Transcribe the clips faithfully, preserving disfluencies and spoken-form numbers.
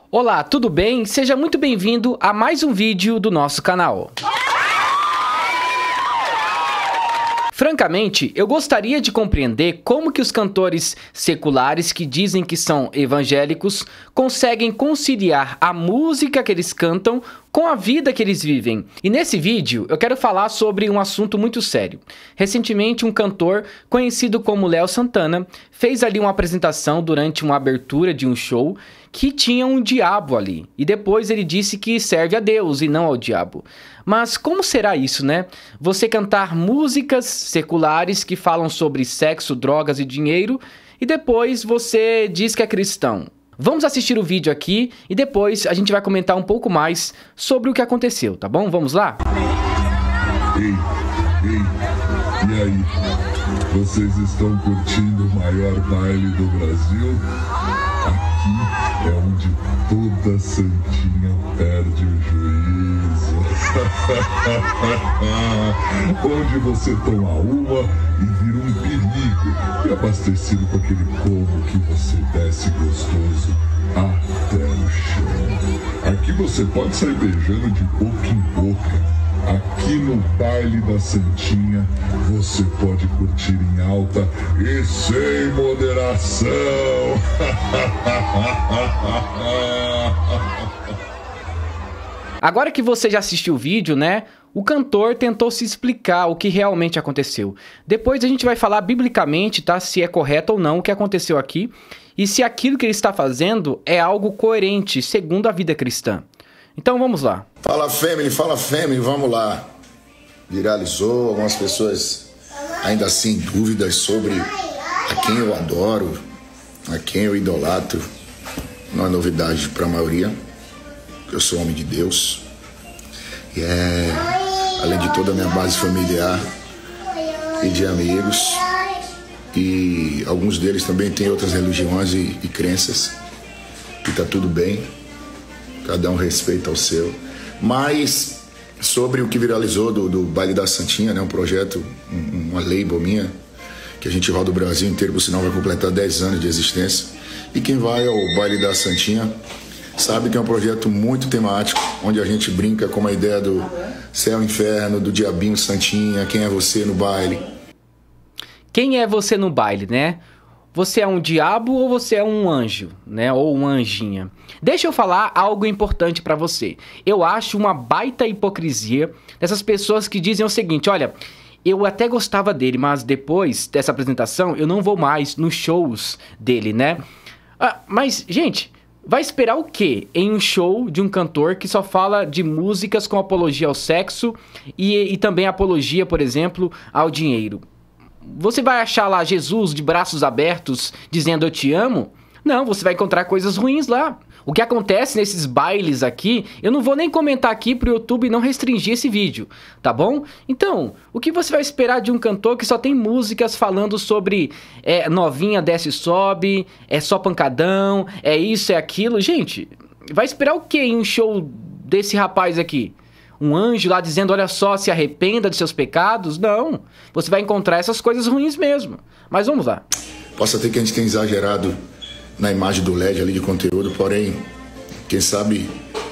Olá, tudo bem? Seja muito bem-vindo a mais um vídeo do nosso canal. Francamente, eu gostaria de compreender como que os cantores seculares que dizem que são evangélicos conseguem conciliar a música que eles cantam com a vida que eles vivem. E nesse vídeo eu quero falar sobre um assunto muito sério. Recentemente um cantor conhecido como Léo Santana fez ali uma apresentação durante uma abertura de um show que tinha um diabo ali. E depois ele disse que serve a Deus e não ao diabo. Mas como será isso, né? Você cantar músicas seculares que falam sobre sexo, drogas e dinheiro e depois você diz que é cristão. Vamos assistir o vídeo aqui e depois a gente vai comentar um pouco mais sobre o que aconteceu, tá bom? Vamos lá? Ei, ei, e aí? Vocês estão curtindo o maior baile do Brasil? Aqui é onde toda santinha perde o juízo. Onde você toma uma e vira um perigo, e abastecido com aquele povo que você desce gostoso até o chão. Aqui você pode sair beijando de boca em boca. Aqui no baile da Santinha você pode curtir em alta e sem moderação. Agora que você já assistiu o vídeo, né? O cantor tentou se explicar o que realmente aconteceu. Depois a gente vai falar biblicamente, tá? Se é correto ou não o que aconteceu aqui e se aquilo que ele está fazendo é algo coerente segundo a vida cristã. Então vamos lá. Fala family, fala family, vamos lá. Viralizou, algumas pessoas ainda assim dúvidas sobre a quem eu adoro, a quem eu idolatro. Não é novidade para a maioria. Eu sou homem de Deus. E é, além de toda a minha base familiar e de amigos. E alguns deles também têm outras religiões e, e crenças. E tá tudo bem. Cada um respeita ao seu. Mas sobre o que viralizou do, do Baile da Santinha, né? Um projeto, um, uma label minha, que a gente roda o Brasil inteiro, por sinal vai completar dez anos de existência. E quem vai ao Baile da Santinha sabe que é um projeto muito temático, onde a gente brinca com a ideia do céu e inferno, do diabinho Santinha, quem é você no baile. Quem é você no baile, né? Você é um diabo ou você é um anjo, né? Ou uma anjinha. Deixa eu falar algo importante pra você. Eu acho uma baita hipocrisia dessas pessoas que dizem o seguinte, olha, eu até gostava dele, mas depois dessa apresentação eu não vou mais nos shows dele, né? Ah, mas, gente, vai esperar o quê em um show de um cantor que só fala de músicas com apologia ao sexo e, e também apologia, por exemplo, ao dinheiro? Você vai achar lá Jesus de braços abertos dizendo eu te amo? Não, você vai encontrar coisas ruins lá. O que acontece nesses bailes aqui, eu não vou nem comentar aqui pro YouTube não restringir esse vídeo, tá bom? Então, o que você vai esperar de um cantor que só tem músicas falando sobre é, novinha desce e sobe, é só pancadão, é isso, é aquilo? Gente, vai esperar o que em um show desse rapaz aqui? Um anjo lá dizendo, olha só, se arrependa de seus pecados? Não, você vai encontrar essas coisas ruins mesmo. Mas vamos lá. Posso ter que a gente tenha exagerado na imagem do L E D ali de conteúdo, porém, quem sabe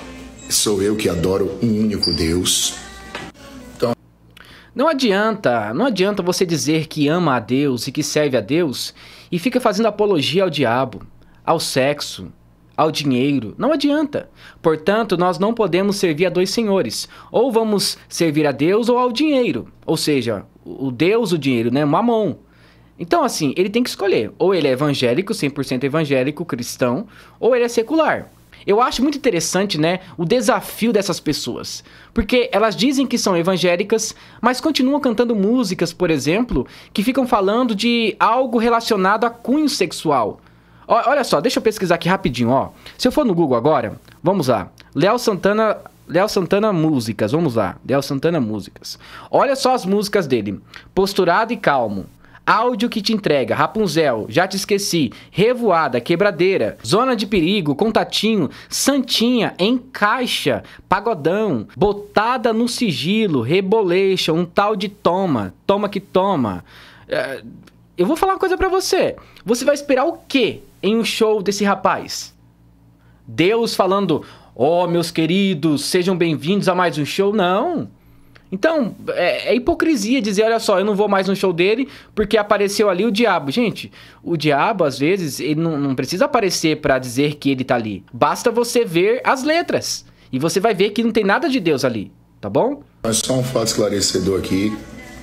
sou eu que adoro um único Deus. Então... Não adianta, não adianta você dizer que ama a Deus e que serve a Deus e fica fazendo apologia ao diabo, ao sexo, ao dinheiro. Não adianta. Portanto, nós não podemos servir a dois senhores. Ou vamos servir a Deus ou ao dinheiro. Ou seja, o Deus, o dinheiro, né? Mamon. Então, assim, ele tem que escolher. Ou ele é evangélico, cem por cento evangélico, cristão, ou ele é secular. Eu acho muito interessante, né, o desafio dessas pessoas. Porque elas dizem que são evangélicas, mas continuam cantando músicas, por exemplo, que ficam falando de algo relacionado a cunho sexual. Olha só, deixa eu pesquisar aqui rapidinho, ó. Se eu for no Google agora, vamos lá. Léo Santana, Léo Santana Músicas, vamos lá. Léo Santana Músicas. Olha só as músicas dele. Posturado e Calmo. Áudio que te entrega, Rapunzel, Já te esqueci, Revoada, Quebradeira, Zona de Perigo, Contatinho, Santinha, Encaixa, Pagodão, Botada no Sigilo, Reboleixa, Um Tal de Toma, Toma que Toma. É, eu vou falar uma coisa pra você. Você vai esperar o quê em um show desse rapaz? Deus falando, ó, oh, meus queridos, sejam bem-vindos a mais um show. Não. Então, é, é hipocrisia dizer, olha só, eu não vou mais no show dele porque apareceu ali o diabo. Gente, o diabo, às vezes, ele não, não precisa aparecer para dizer que ele tá ali. Basta você ver as letras e você vai ver que não tem nada de Deus ali, tá bom? Mas só um fato esclarecedor aqui,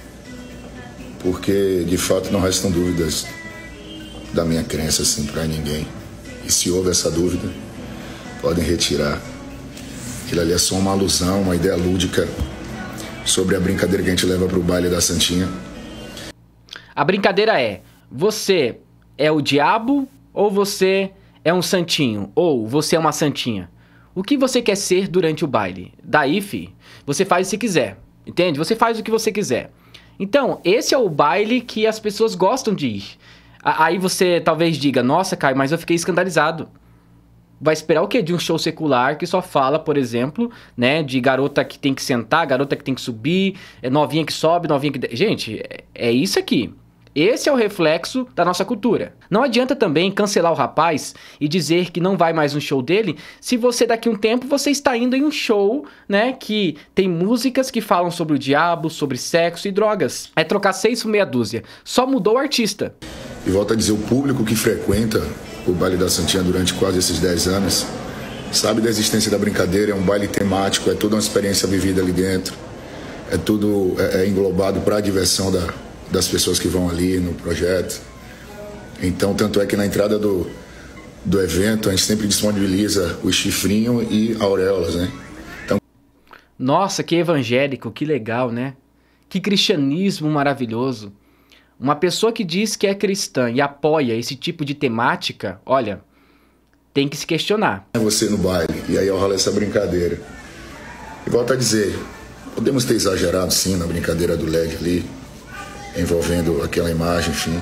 porque de fato não restam dúvidas da minha crença assim para ninguém. E se houve essa dúvida, podem retirar. Aquilo ali é só uma alusão, uma ideia lúdica sobre a brincadeira que a gente leva para o baile da Santinha. A brincadeira é, você é o diabo ou você é um santinho? Ou você é uma santinha? O que você quer ser durante o baile? Daí, fi, você faz se quiser, entende? Você faz o que você quiser. Então, esse é o baile que as pessoas gostam de ir. Aí você talvez diga, nossa, Caio, mas eu fiquei escandalizado. Vai esperar o quê? De um show secular que só fala, por exemplo, né, de garota que tem que sentar, garota que tem que subir, novinha que sobe, novinha que... Gente, é, é isso aqui. Esse é o reflexo da nossa cultura. Não adianta também cancelar o rapaz e dizer que não vai mais no show dele, se você daqui a um tempo você está indo em um show, né, que tem músicas que falam sobre o diabo, sobre sexo e drogas. É trocar seis por meia dúzia. Só mudou o artista. E volto a dizer, o público que frequenta o baile da Santinha durante quase esses dez anos sabe da existência da brincadeira, é um baile temático, é toda uma experiência vivida ali dentro, é tudo é, é englobado para a diversão da, das pessoas que vão ali no projeto. Então, tanto é que na entrada do, do evento a gente sempre disponibiliza o chifrinho e auréolas, né? Então... Nossa, que evangélico, que legal, né? Que cristianismo maravilhoso. Uma pessoa que diz que é cristã e apoia esse tipo de temática, olha, tem que se questionar. É você no baile, e aí rola essa brincadeira. E volto a dizer, podemos ter exagerado sim na brincadeira do L E D ali, envolvendo aquela imagem, enfim.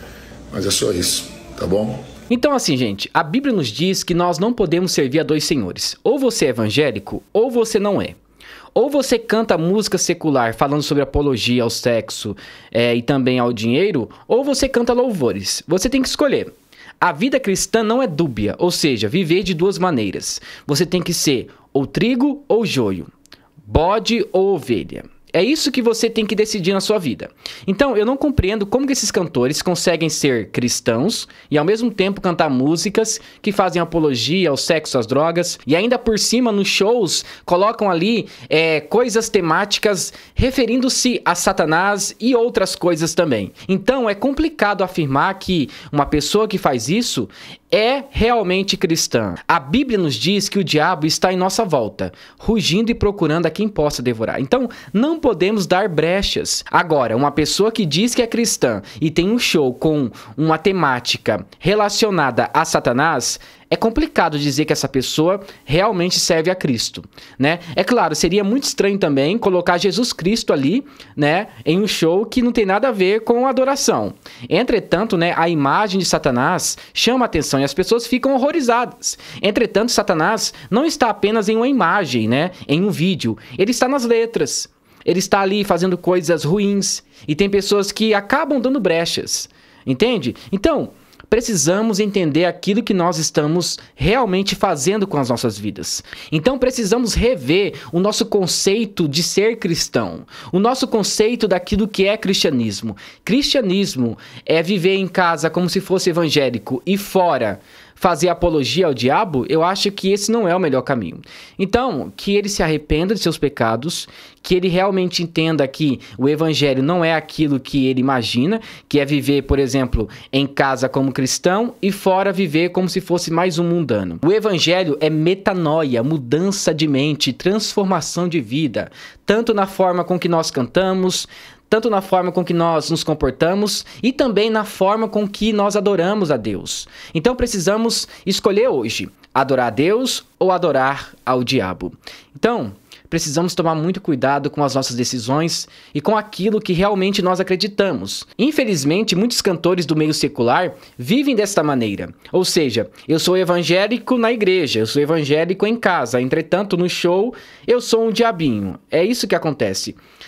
Mas é só isso, tá bom? Então assim, gente, a Bíblia nos diz que nós não podemos servir a dois senhores. Ou você é evangélico, ou você não é. Ou você canta música secular falando sobre apologia ao sexo é, e também ao dinheiro, ou você canta louvores. Você tem que escolher. A vida cristã não é dúbia, ou seja, viver de duas maneiras. Você tem que ser ou trigo ou joio, bode ou ovelha. É isso que você tem que decidir na sua vida. Então, eu não compreendo como que esses cantores conseguem ser cristãos e ao mesmo tempo cantar músicas que fazem apologia ao sexo, às drogas, e ainda por cima, nos shows, colocam ali é, coisas temáticas referindo-se a Satanás e outras coisas também. Então, é complicado afirmar que uma pessoa que faz isso é realmente cristã. A Bíblia nos diz que o diabo está em nossa volta, rugindo e procurando a quem possa devorar. Então, não podemos dar brechas. Agora, uma pessoa que diz que é cristã e tem um show com uma temática relacionada a Satanás, é complicado dizer que essa pessoa realmente serve a Cristo, né? É claro, seria muito estranho também colocar Jesus Cristo ali, né, em um show que não tem nada a ver com adoração. Entretanto, né, a imagem de Satanás chama a atenção e as pessoas ficam horrorizadas. Entretanto, Satanás não está apenas em uma imagem, né, em um vídeo. Ele está nas letras. Ele está ali fazendo coisas ruins e tem pessoas que acabam dando brechas, entende? Então, precisamos entender aquilo que nós estamos realmente fazendo com as nossas vidas. Então precisamos rever o nosso conceito de ser cristão, o nosso conceito daquilo que é cristianismo. Cristianismo é viver em casa como se fosse evangélico e fora fazer apologia ao diabo. Eu acho que esse não é o melhor caminho. Então, que ele se arrependa de seus pecados, que ele realmente entenda que o evangelho não é aquilo que ele imagina, que é viver, por exemplo, em casa como cristão e fora viver como se fosse mais um mundano. O evangelho é metanoia, mudança de mente, transformação de vida, tanto na forma com que nós cantamos, tanto na forma com que nós nos comportamos e também na forma com que nós adoramos a Deus. Então precisamos escolher hoje, adorar a Deus ou adorar ao diabo. Então, precisamos tomar muito cuidado com as nossas decisões e com aquilo que realmente nós acreditamos. Infelizmente, muitos cantores do meio secular vivem desta maneira. Ou seja, eu sou evangélico na igreja, eu sou evangélico em casa, entretanto, no show, eu sou um diabinho. É isso que acontece.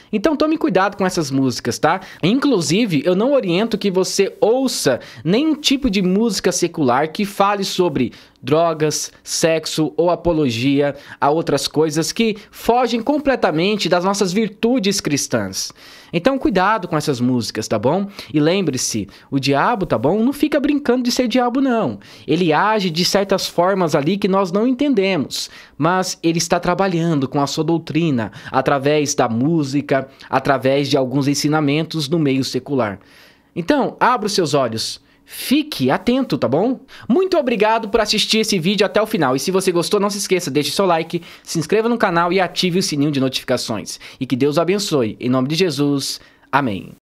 Então tome cuidado com essas músicas, tá? Inclusive, eu não oriento que você ouça nenhum tipo de música secular que fale sobre drogas, sexo ou apologia a outras coisas que fogem completamente das nossas virtudes cristãs. Então cuidado com essas músicas, tá bom? E lembre-se, o diabo, tá bom? Não fica brincando de ser diabo, não. Ele age de certas formas ali que nós não entendemos, mas ele está trabalhando com a sua doutrina através da música, através de alguns ensinamentos no meio secular. Então, abra os seus olhos. Fique atento, tá bom? Muito obrigado por assistir esse vídeo até o final. E se você gostou, não se esqueça, deixe seu like, se inscreva no canal e ative o sininho de notificações. E que Deus o abençoe. Em nome de Jesus, amém.